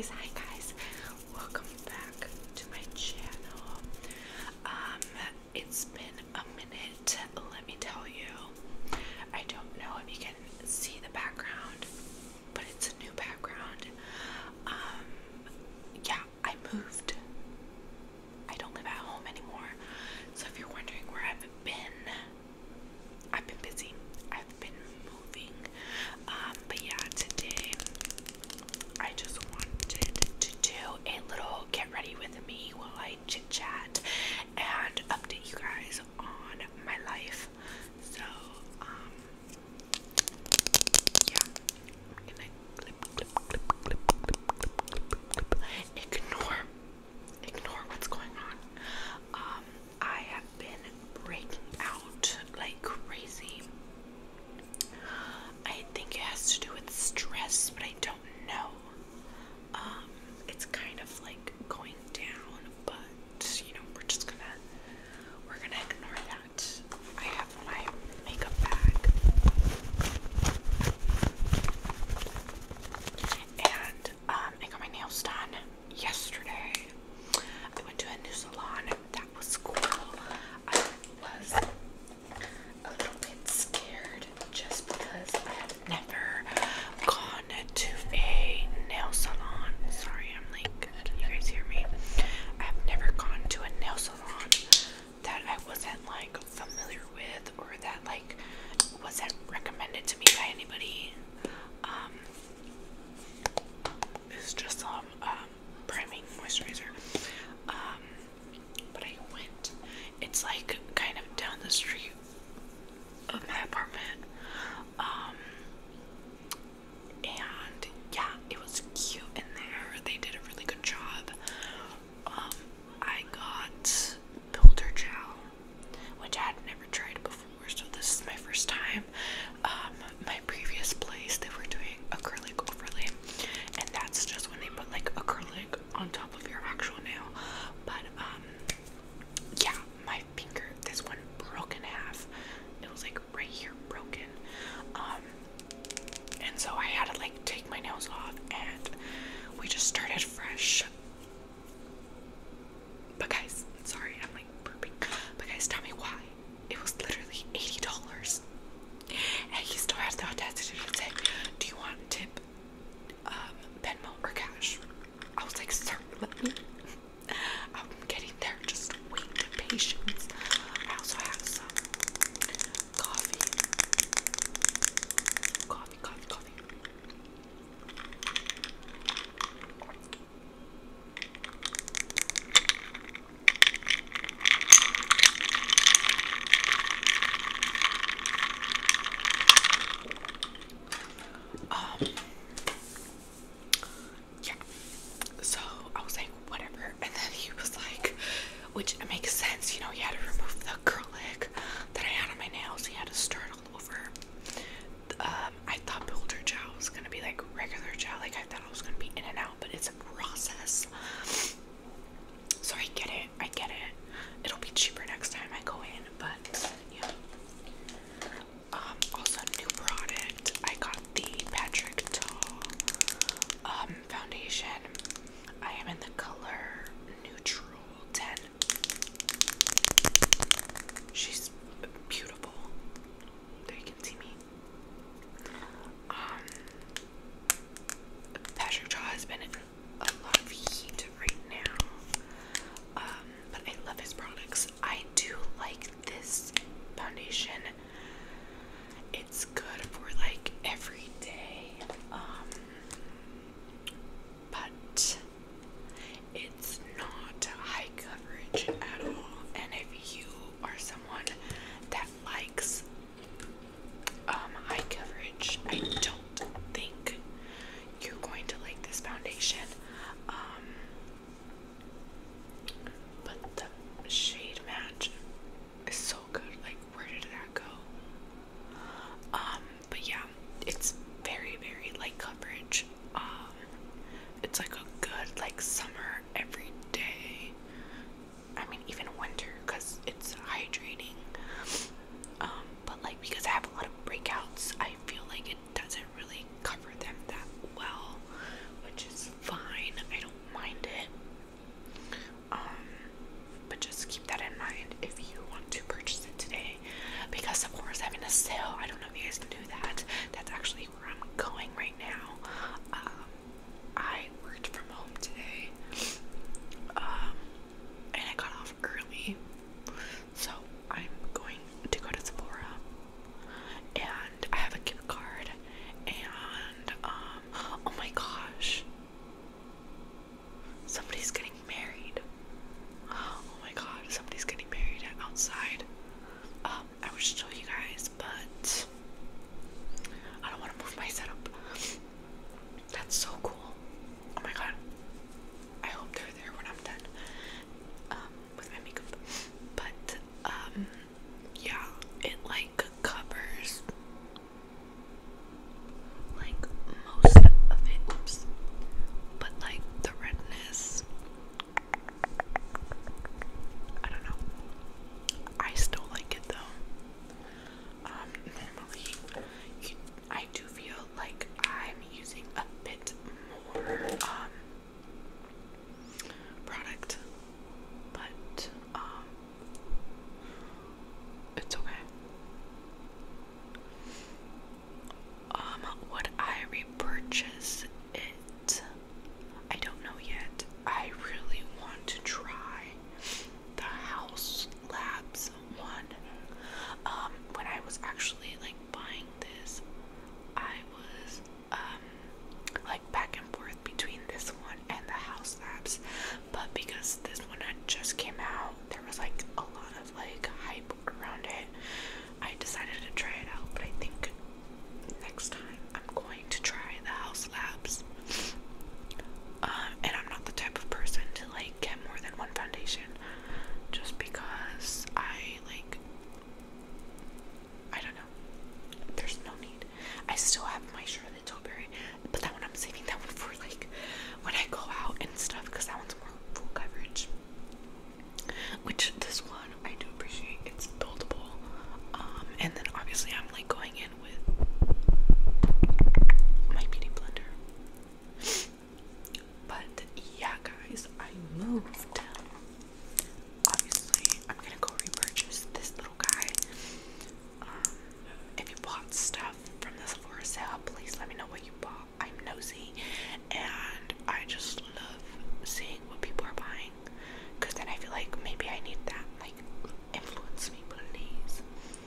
Hi guys, welcome back to my channel. It's been a minute, let me tell you. I don't know if you can see the background, but it's a new background. Yeah, I moved. I don't live at home anymore. So if you're wondering where I've been busy. I've been moving. But yeah, today I just wanted to do a little get ready with me while I chit chat and update you guys on my life. So, yeah, I'm gonna ignore what's going on. I have been breaking out like crazy. I think it has to do with stress, but I don't know. It's kind of like going down, but you know, we're gonna ignore that. I have my makeup bag, and I got my nails done yesterday. I went to a new salon. That was cool. I was a little bit scared just because I have never gone to a nail salon. Sorry, I'm like, can you guys hear me? I have never gone to a nail salon that I wasn't like familiar with or that like wasn't recommended to me by anybody. It's just some priming moisturizer. But I went. It's like kind of down the street of my apartment. And yeah, it was cute in there. They did a really good job. I got Builder Gel, which I had never tried before, so this is my first time. My previous place, they were doing acrylic overlay, and that's just when they put like acrylic on top of your actual nail. But yeah, my finger, this one broke in half. It was like right here broken. And so I had to like take my nails off, and we just started fresh. But guys, sorry, I'm like burping. But guys, tell me why. It was literally $80. And he still has the audacity to say, do you want tip, Venmo, or cash? I was like, sir, let me. I'm getting there. Just wait with patience. I also have some coffee. Coffee. Yeah. So I was like, whatever. And then he was like, which it makes sense, you know, he had to remove the acrylic that I had on my nails. He had to start all over. I thought Builder Gel was gonna be like regular gel, like I thought it was gonna be in and out, but it's a process. So I get it. It'll be cheaper next time I go in, but yeah. Also new product. I got the Patrick Ta That's so cool. Oh my god. I hope they're there when I'm done with my makeup. But yeah, it like covers like most of it. Oops. But like the redness, I don't know. I still like it though. Normally I do feel like I'm using a bit more product, but it's okay. Would I repurchase it? I don't know yet. I really want to try the House Labs one. When I was actually like buying this, I was like back and forth between this one and the House Labs, but because this one had just came out, there was like a lot of like hype around it. I decided to try it out, but I think next time I'm going to try the House Labs. And I'm not the type of person to like get more than one foundation, just because I don't know. There's no need. I still have my Charlotte Tilbury, but that one I'm saving that one for like when I go out and stuff, because that one's more full coverage. Which this one I do appreciate. It's buildable. And then obviously I'm like going in with my beauty blender. But yeah, guys, I moved. Obviously, I'm gonna go repurchase this little guy. If you bought stuff from this Sephora sale, please let me know what you bought. I'm nosy, and I just love seeing what people are buying, because then I feel like maybe I need that. Like, influence me, please.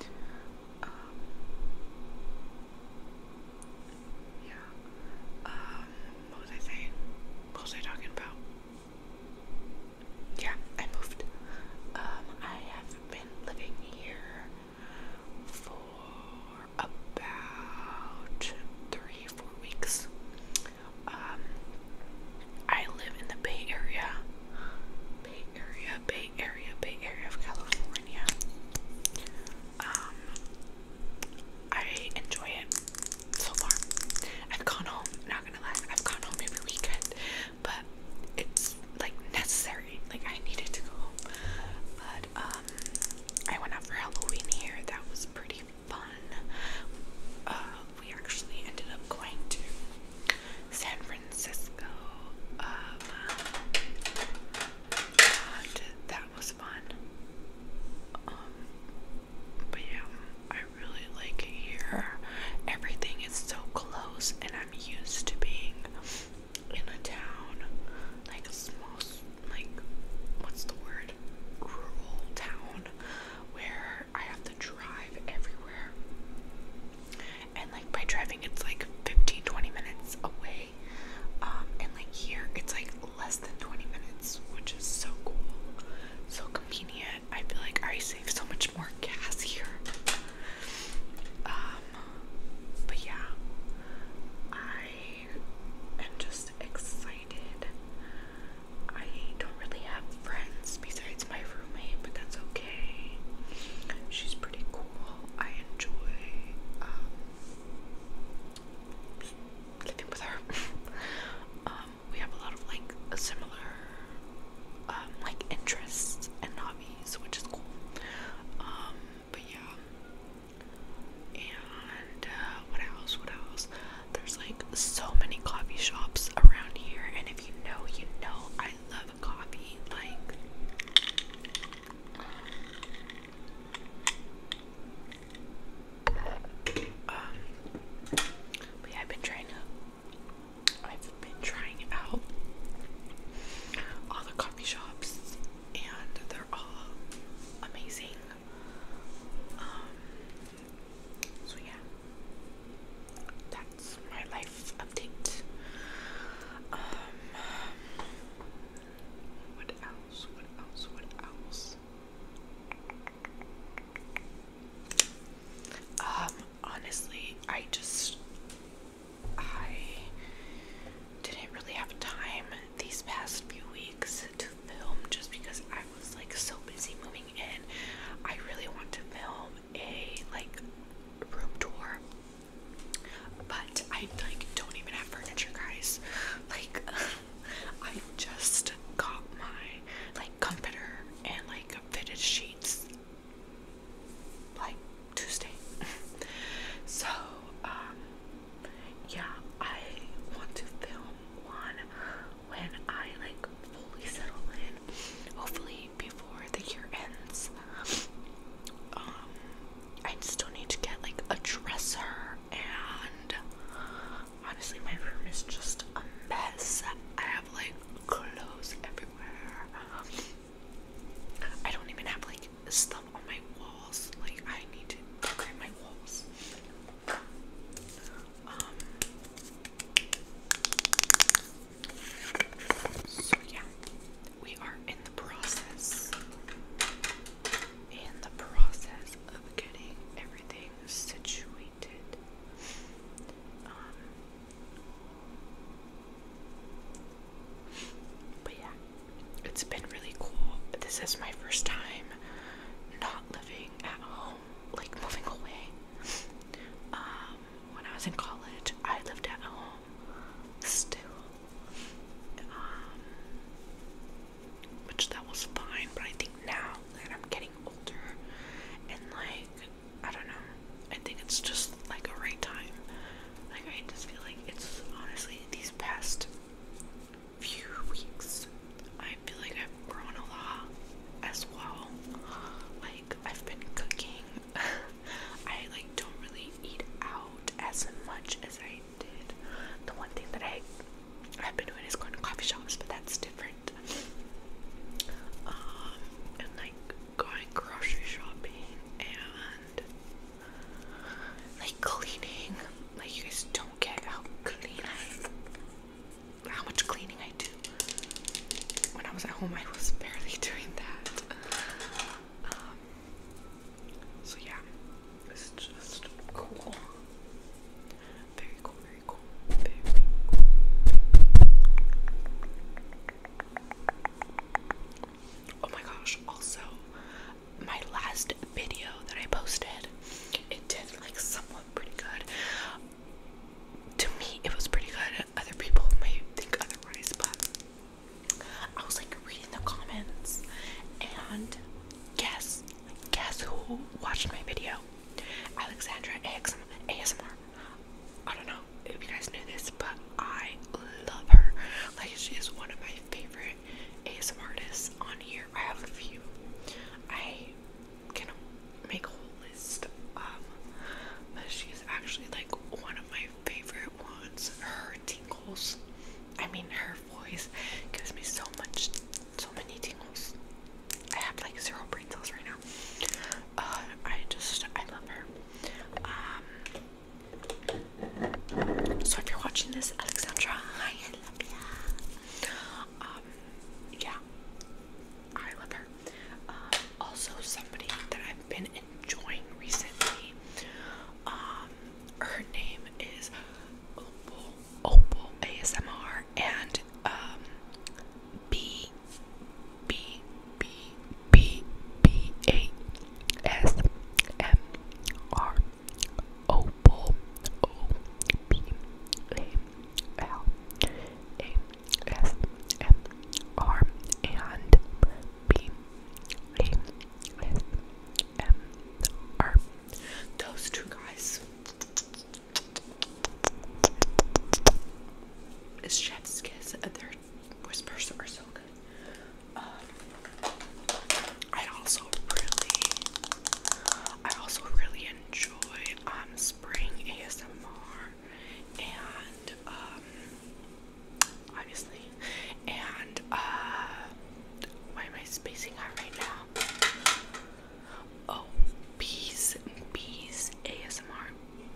Yeah. What was I saying? What was I talking about? Yeah, I moved. I have been living here for about 3-4 weeks. I live in the Bay Area. Bay Area of California. I enjoy it so far. I've gone home, not gonna lie, I've gone home every weekend, but it's like necessary. Like, I needed to go home. But I went out for Halloween here. That was pretty fun. We actually ended up going to San Francisco. And that was fun. But yeah, I really like it here. Everything is so close, and I'm used to being in a town, like a small, like, what's the word? Rural town, where I have to drive everywhere. And like by driving, it's like 15-20 minutes away. And like here, it's like less than 20 minutes, which is so cool. So convenient. I feel like I save so much more gas here. But yeah, I am just excited. I don't really have friends besides my roommate, but that's okay. She's pretty cool. I enjoy living with her. We have a lot of like similar like interests and hobbies, which is cool. But yeah. And what else? There's like so many coffee shops around here, and if you know, I love coffee. Like, but yeah, I've been trying out all the coffee shops, and they're all amazing. So yeah, that's my life update. honestly, my room is just a mess. I have like clothes everywhere. I don't even have like stuff on my walls. Like I need to decorate my walls. So yeah, we are in the process of getting everything situated. But yeah, it's been really cool. This is my first time not living at home, like moving away. When I was in college, I lived at home still. Which that was fine, but I think now that I'm getting older and like, I don't know, I think it's just like a right time. Like I just feel like it's honestly these past few weeks, I feel like I've grown a lot as well. Like I've been cooking. I like don't really eat out as much as I did. The one thing that I've been doing is going to coffee shops, but that's different. And like going grocery shopping and like cleaning. Like you guys don't get how much cleaning I do. When I was at home, I was barely doing that. So yeah, it's just cool. Very cool, very cool, very cool. Oh my gosh, also, my last video that I posted, it did like somewhat pretty good. To me, it was pretty good. Other people may think otherwise, but I was like reading the comments, and guess who watched my video? Alexandra ASMR. I don't know if you guys knew this, but I love her. Like, she is one of my favorite ASMR artists on here. I have a few. I can make a whole list. But she's actually like one of my favorite ones. Her tingles. I mean, her voice gives me so many tingles. I have like 0 brain cells right now. I love her. So if you're watching this, Alexandra, I love ya. Yeah, I love her. Also somebody that I've been enjoying recently. Her name is Opal ASMR, and BASMR. Opal, OPALASMR, and BASMR. Those two guys. It's chef's kiss. Their whispers are so good. I also really enjoy Spring ASMR, and obviously, and why am I spacing out right now? Oh, Bees ASMR.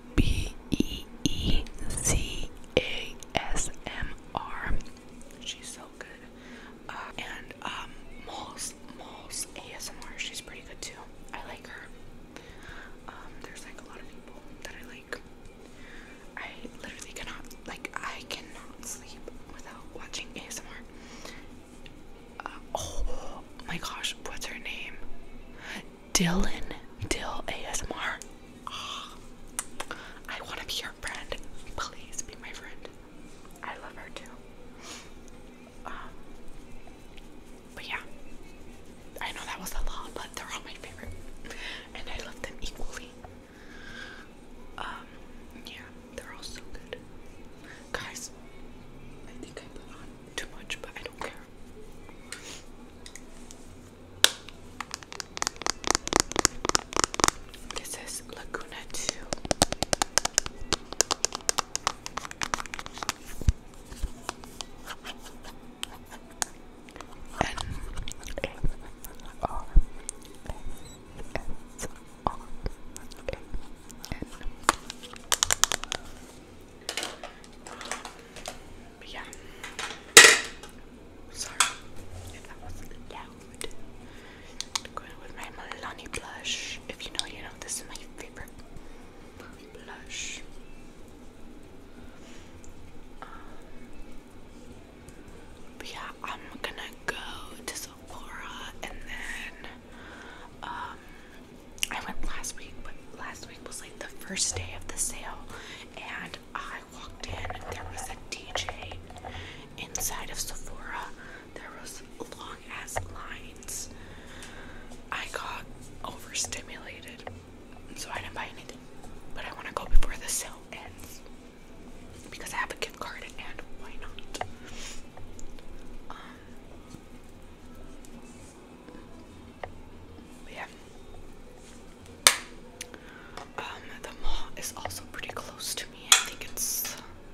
BEEZASMR. She's so good. And Moles ASMR. She's pretty good too. I like her. There's like a lot of people that I like. I literally I cannot sleep without watching ASMR. Oh my gosh, what's her name? Dill ASMR. Oh, I want to be your friend. Please be my friend. I love her too. But yeah, I know that was a lot, but they're all my favorite, and I love them equally. Yeah, they're all so good. Guys, I think I put on too much, but I don't care. first day of the sale, and I walked in. There was a DJ inside of Sephora. There was long ass lines. I got overstimulated, so I didn't buy anything. But I want to go before the sale ends because I have a gift card, and why not? But yeah. The mall is also pretty close to me. I think it's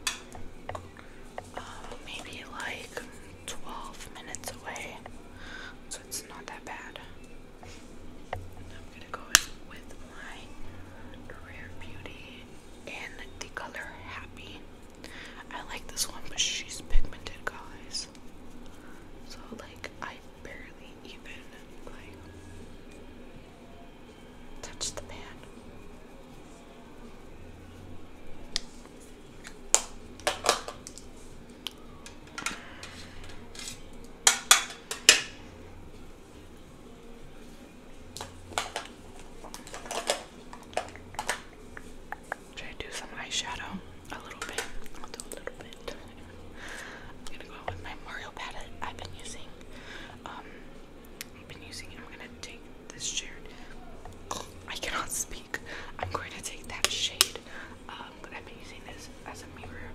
maybe like 12 minutes away, so it's not that bad. I'm gonna go with my Rare Beauty in the color Happy. I like this one, but she's pigmented, guys. So like I barely even like touch the pan. Should I do some eyeshadow? A little bit. I'll do a little bit. I'm gonna go with my Mario palette I've been using. I'm gonna take this shade. I cannot speak. I'm going to take that shade. But I've been using this as a mirror.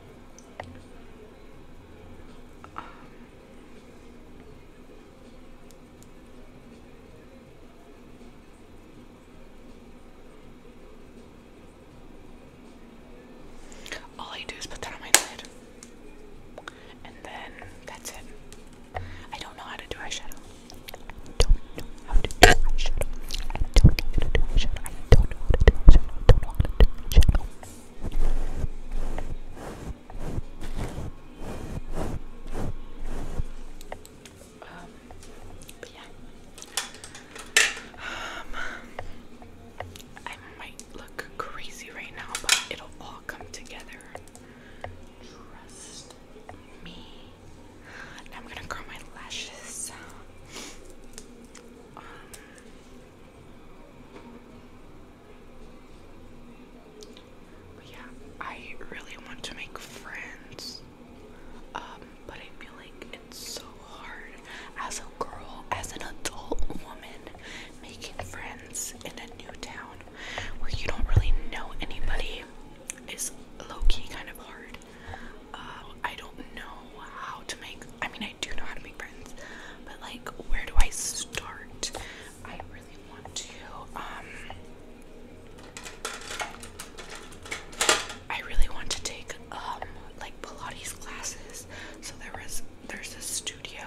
All I do is put that on my lid, and then that's it. I don't know how to do eyeshadow. But yeah. I might look crazy right now, but it'll all come together. Trust me. Now I'm gonna curl my lashes. But yeah, I really want to make friends. But I feel like it's so hard as a girl, as an adult woman, making friends in a new town where you don't really know anybody is low-key kind of hard. I don't know how to make, I mean, I do know how to make friends, but like, where do I start? I really want to, take, like Pilates classes. So there's a studio,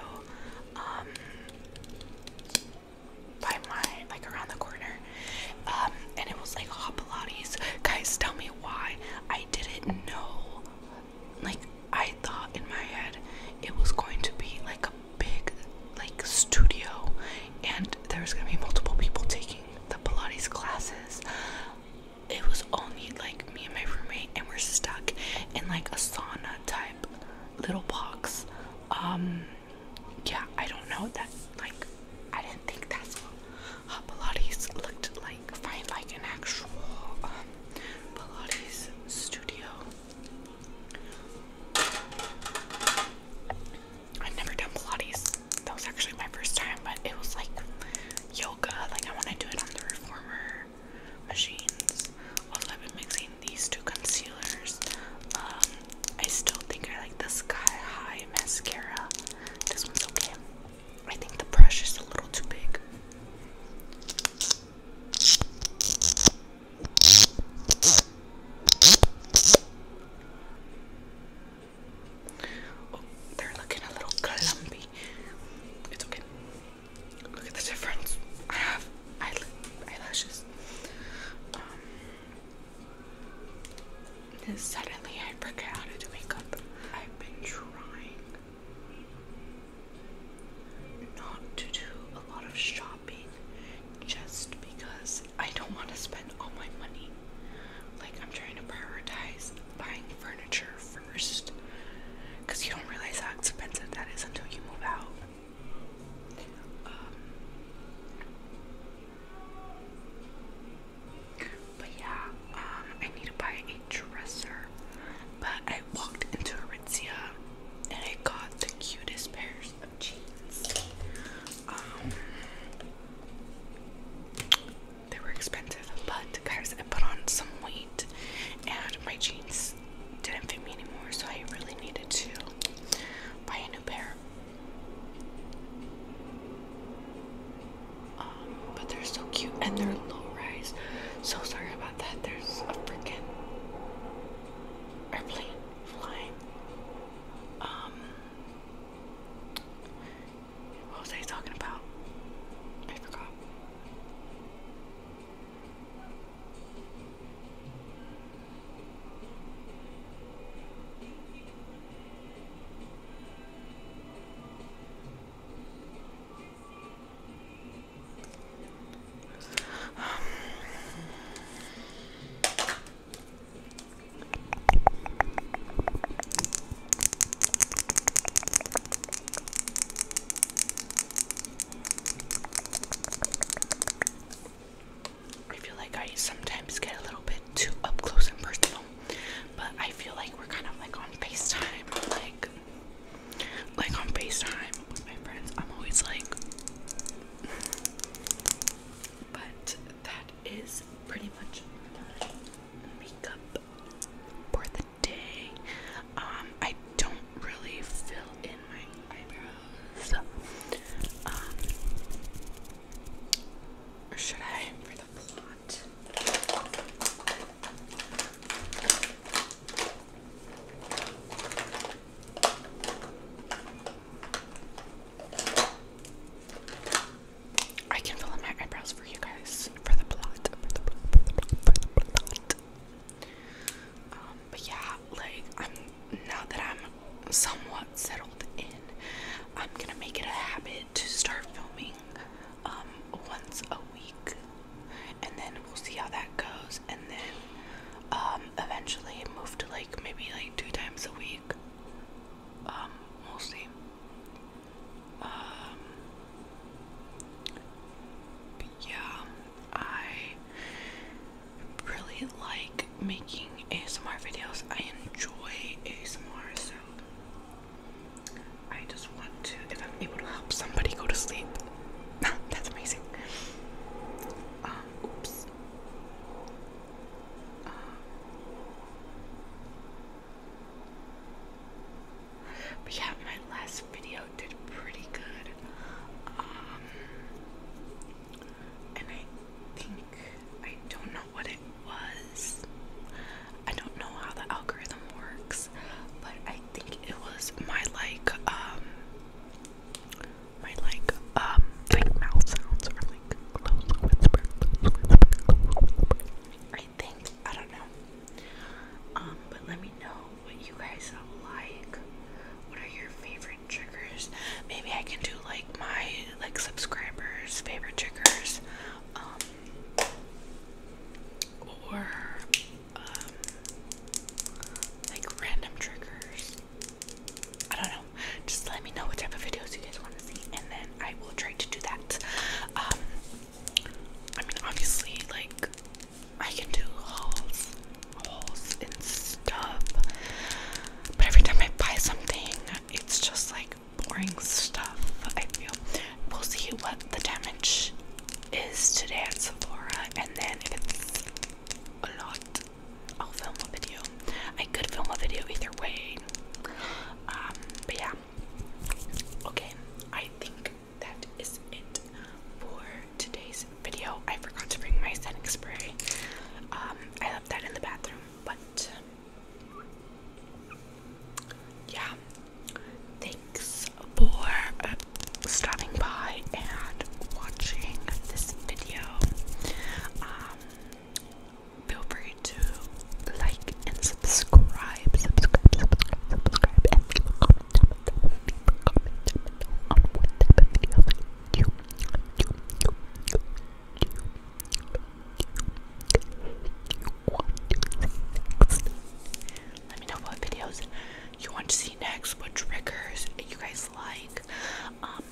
by my, like around the corner, and it was like hot Pilates. Guys, tell me why I didn't know. Like, I thought in my head it was going to be like a big, like, studio, and there's gonna be multiple people taking the Pilates classes. It was only like me and my roommate, and we're stuck in like a sauna type little box. Yeah, I don't know that, like, I didn't think that's what hot Pilates looked like. Find like an actual Pilates studio. I've never done Pilates. That was actually my first time, but it was like yoga. Like, I want to do it on the reformer machines. Also, I've been mixing these two concealers. I still think I like the Sky High mascara. somewhat settled in, I'm gonna make it a habit to start filming once a week, and then we'll see how that goes, and then eventually move to like maybe like 2 times a week. We'll see. But yeah, I really like making ASMR videos. I enjoy ASMR, so I just want to, if I'm able to help somebody go to sleep, that's amazing. Oops. But yeah, my last video did pretty good. And I think, I don't know what it was. I don't know how the algorithm works, but I think it was my mouth sounds or like close whisper. I think, I don't know. But let me know what you guys like. What are your favorite triggers? Maybe I can do like my subscribers' favorite triggers. Or like random triggers. I don't know. Just let me know what type of videos you guys want to see, and then I will try to do that. I mean, obviously, like, I can do hauls and stuff, but every time I buy something, it's just like boring stuff. I feel. We'll see what the damage is today at Sephora, and then if it's a lot, I'll film a video. I could film a video either way. But yeah. Okay, I think that is it for today's video. I forgot to bring my setting spray. I left that in the bathroom, but yeah. Thanks for stopping by and watching this video. Feel free to like and subscribe, and leave a comment down below on what type of videos you want to see next. Let me know what videos you want to see next, what triggers you guys like.